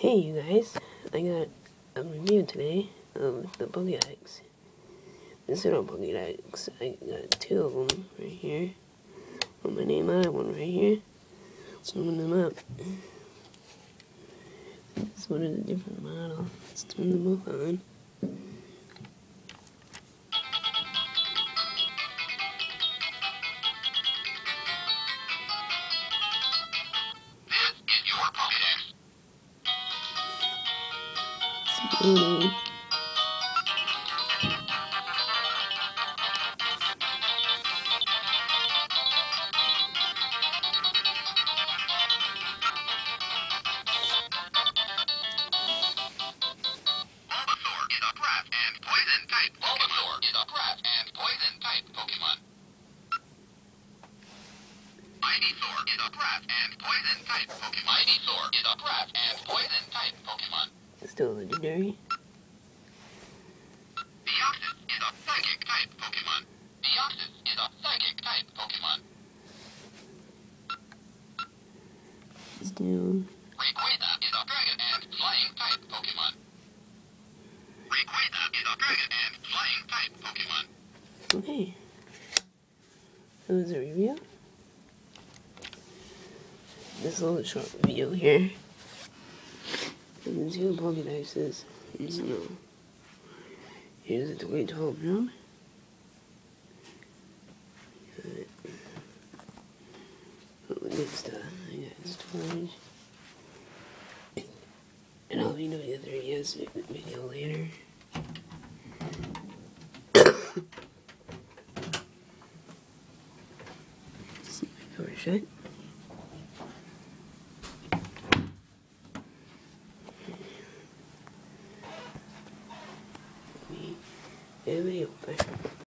Hey you guys, I got a review today of the pokedex. This little pokedex, I got two of them right here. Put my name on it, one right here. Zooming them up. This one is a different model. Let's turn them both on. Spooning. Still legendary. Thetyis is a psychic type Pokemon. Thetyis is a psychic type Pokemon. Still. Rayquaza is a dragon and flying type Pokemon. Rayquaza is a dragon and flying type Pokemon. Okay. That was a review. This little short video here. And the two pokedexes. Here's the 2012 room. Good stuff. I got storage. And I'll be doing a 3DS video later. Door shut. Video open.